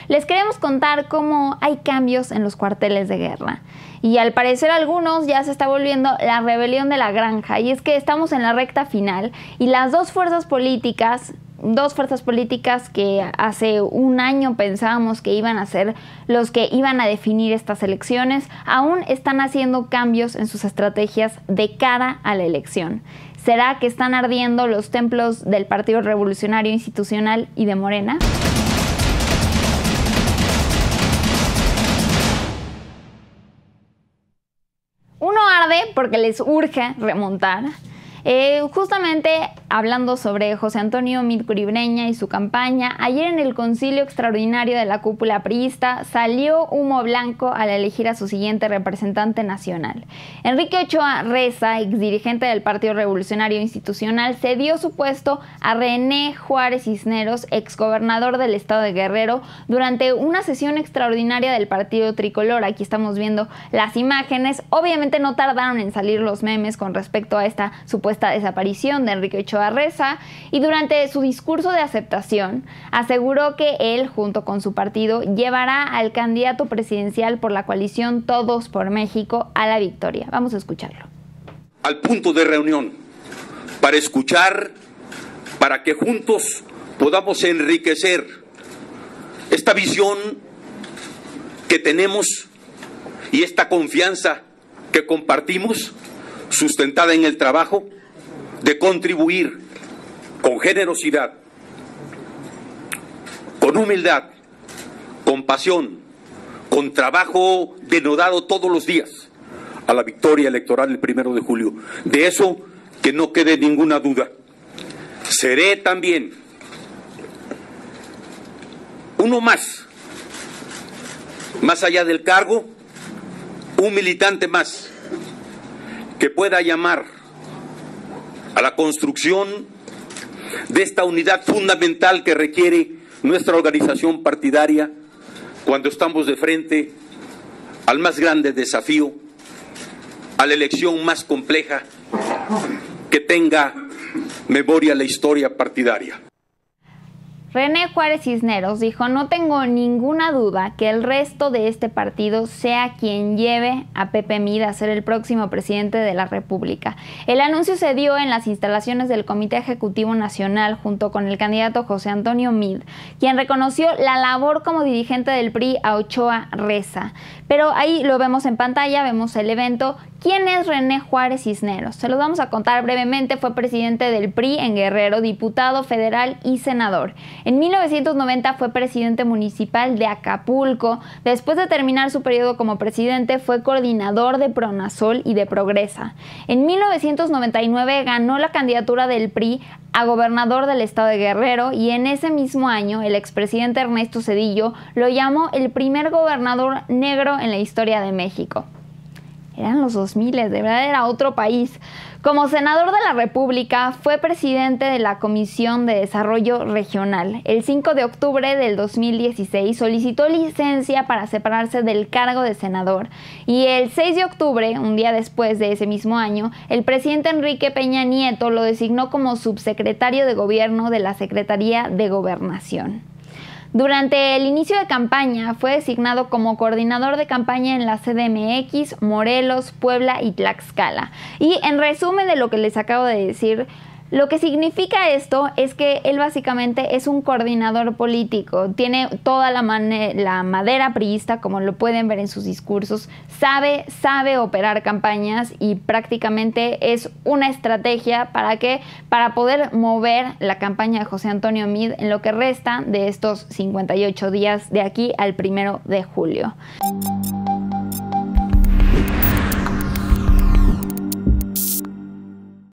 Les queremos contar cómo hay cambios en los cuarteles de guerra. Y al parecer algunos ya se está volviendo la rebelión de la granja. Y es que estamos en la recta final y las dos fuerzas políticas que hace un año pensábamos que iban a ser los que iban a definir estas elecciones, aún están haciendo cambios en sus estrategias de cara a la elección. ¿Será que están ardiendo los templos del Partido Revolucionario Institucional y de Morena? Uno arde porque les urge remontar. Justamente hablando sobre José Antonio Meade Curibreña y su campaña, ayer en el concilio extraordinario de la cúpula priista salió humo blanco al elegir a su siguiente representante nacional. Enrique Ochoa Reza, exdirigente del Partido Revolucionario Institucional, cedió su puesto a René Juárez Cisneros, exgobernador del estado de Guerrero, durante una sesión extraordinaria del Partido Tricolor. Aquí estamos viendo las imágenes. Obviamente no tardaron en salir los memes con respecto a esta supuesta desaparición de Enrique Ochoa Reza, y durante su discurso de aceptación aseguró que él, junto con su partido, llevará al candidato presidencial por la coalición Todos por México a la victoria. Vamos a escucharlo. Al punto de reunión para escuchar, para que juntos podamos enriquecer esta visión que tenemos y esta confianza que compartimos, sustentada en el trabajo, de contribuir con generosidad, con humildad, con pasión, con trabajo denodado todos los días a la victoria electoral el 1 de julio. De eso que no quede ninguna duda. Seré también uno más allá del cargo, un militante más que pueda llamar a la construcción de esta unidad fundamental que requiere nuestra organización partidaria cuando estamos de frente al más grande desafío, a la elección más compleja que tenga memoria la historia partidaria. René Juárez Cisneros dijo: no tengo ninguna duda que el resto de este partido sea quien lleve a Pepe Meade a ser el próximo presidente de la República. El anuncio se dio en las instalaciones del Comité Ejecutivo Nacional junto con el candidato José Antonio Meade, quien reconoció la labor como dirigente del PRI a Ochoa Reza. Pero ahí lo vemos en pantalla, vemos el evento. ¿Quién es René Juárez Cisneros? Se los vamos a contar brevemente. Fue presidente del PRI en Guerrero, diputado federal y senador. En 1990 fue presidente municipal de Acapulco. Después de terminar su periodo como presidente, fue coordinador de Pronasol y de Progresa. En 1999 ganó la candidatura del PRI a gobernador del estado de Guerrero, y en ese mismo año el expresidente Ernesto Zedillo lo llamó el primer gobernador negro en la historia de México. Eran los 2000, de verdad era otro país. Como senador de la República, fue presidente de la Comisión de Desarrollo Regional. El 5 de octubre del 2016 solicitó licencia para separarse del cargo de senador. Y el 6 de octubre, un día después de ese mismo año, el presidente Enrique Peña Nieto lo designó como subsecretario de Gobierno de la Secretaría de Gobernación. Durante el inicio de campaña fue designado como coordinador de campaña en la CDMX, Morelos, Puebla y Tlaxcala. Y en resumen de lo que les acabo de decir, lo que significa esto es que él básicamente es un coordinador político, tiene toda la madera priista, como lo pueden ver en sus discursos, sabe operar campañas y prácticamente es una estrategia para poder mover la campaña de José Antonio Meade en lo que resta de estos 58 días de aquí al 1 de julio.